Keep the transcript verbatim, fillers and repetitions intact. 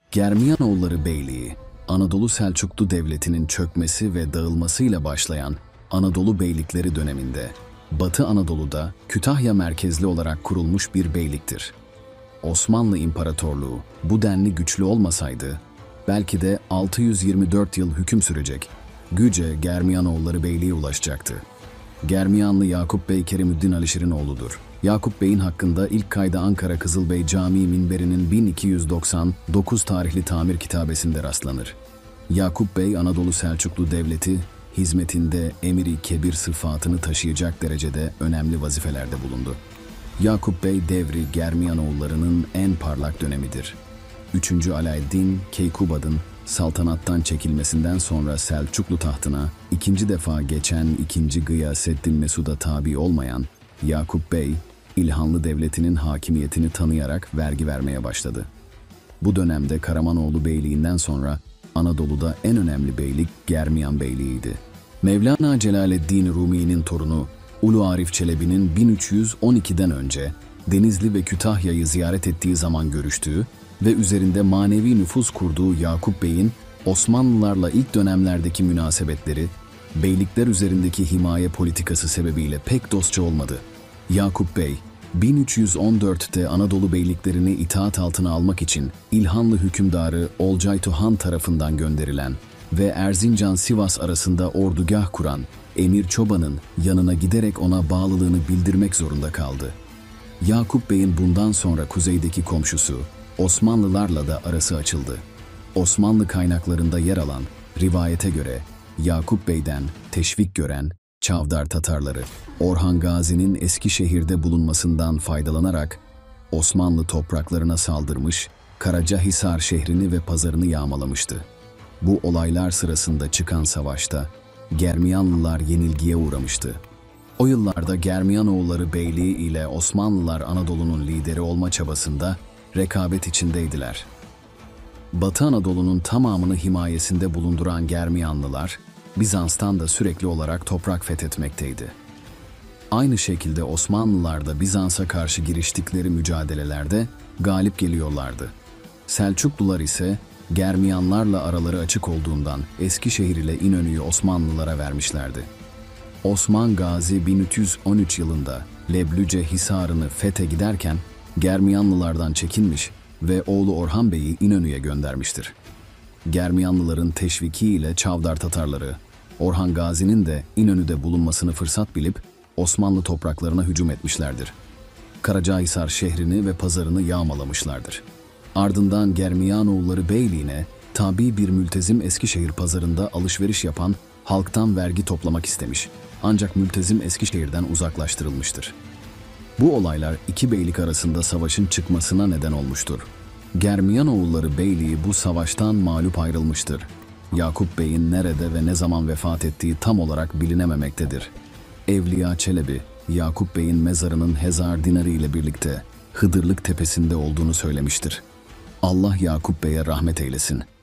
Germiyanoğulları Beyliği, Anadolu Selçuklu Devleti'nin çökmesi ve dağılmasıyla başlayan Anadolu Beylikleri döneminde, Batı Anadolu'da Kütahya merkezli olarak kurulmuş bir beyliktir. Osmanlı İmparatorluğu bu denli güçlü olmasaydı, belki de altı yüz yirmi dört yıl hüküm sürecek, güce Germiyanoğulları Beyliği ulaşacaktı. Germiyanlı Yakup Bey Kerimüddin Alişir'in oğludur. Yakup Bey'in hakkında ilk kayda Ankara Kızılbey Camii minberinin bin iki yüz doksan dokuz tarihli tamir kitabesinde rastlanır. Yakup Bey, Anadolu Selçuklu Devleti hizmetinde emiri kebir sıfatını taşıyacak derecede önemli vazifelerde bulundu. Yakup Bey devri Germiyanoğullarının en parlak dönemidir. üçüncü Alaeddin Keykubad'ın saltanattan çekilmesinden sonra Selçuklu tahtına ikinci defa geçen ikinci Gıyasettin Mesud'a tabi olmayan Yakup Bey, İlhanlı Devleti'nin hakimiyetini tanıyarak vergi vermeye başladı. Bu dönemde Karamanoğlu Beyliğinden sonra Anadolu'da en önemli beylik Germiyan Beyliği'ydi. Mevlana Celaleddin Rumi'nin torunu Ulu Arif Çelebi'nin bin üç yüz on ikiden önce Denizli ve Kütahya'yı ziyaret ettiği zaman görüştüğü ve üzerinde manevi nüfuz kurduğu Yakup Bey'in Osmanlılarla ilk dönemlerdeki münasebetleri, beylikler üzerindeki himaye politikası sebebiyle pek dostça olmadı. Yakup Bey, bin üç yüz on dörtte Anadolu beyliklerini itaat altına almak için İlhanlı hükümdarı Olcaytu Han tarafından gönderilen ve Erzincan-Sivas arasında ordugah kuran Emir Çoban'ın yanına giderek ona bağlılığını bildirmek zorunda kaldı. Yakup Bey'in bundan sonra kuzeydeki komşusu Osmanlılarla da arası açıldı. Osmanlı kaynaklarında yer alan rivayete göre Yakup Bey'den teşvik gören Çavdar Tatarları, Orhan Gazi'nin Eskişehir'de bulunmasından faydalanarak Osmanlı topraklarına saldırmış, Karacahisar şehrini ve pazarını yağmalamıştı. Bu olaylar sırasında çıkan savaşta Germiyanlılar yenilgiye uğramıştı. O yıllarda Germiyanoğulları Beyliği ile Osmanlılar Anadolu'nun lideri olma çabasında rekabet içindeydiler. Batı Anadolu'nun tamamını himayesinde bulunduran Germiyanlılar, Bizans'tan da sürekli olarak toprak fethetmekteydi. Aynı şekilde Osmanlılar da Bizans'a karşı giriştikleri mücadelelerde galip geliyorlardı. Selçuklular ise Germiyanlarla araları açık olduğundan Eskişehir ile İnönü'yü Osmanlılara vermişlerdi. Osman Gazi bin üç yüz on üç yılında Leblüce Hisarı'nı fethe giderken Germiyanlılardan çekinmiş ve oğlu Orhan Bey'i İnönü'ye göndermiştir. Germiyanlıların teşvikiyle Çavdar Tatarları, Orhan Gazi'nin de İnönü'de bulunmasını fırsat bilip Osmanlı topraklarına hücum etmişlerdir. Karacahisar şehrini ve pazarını yağmalamışlardır. Ardından Germiyanoğulları Beyliği'ne tabi bir mültezim Eskişehir pazarında alışveriş yapan halktan vergi toplamak istemiş. Ancak mültezim Eskişehir'den uzaklaştırılmıştır. Bu olaylar iki beylik arasında savaşın çıkmasına neden olmuştur. Germiyanoğulları Beyliği bu savaştan mağlup ayrılmıştır. Yakup Bey'in nerede ve ne zaman vefat ettiği tam olarak bilinememektedir. Evliya Çelebi, Yakup Bey'in mezarının Hezar dinarı ile birlikte Hıdırlık Tepesi'nde olduğunu söylemiştir. Allah Yakup Bey'e rahmet eylesin.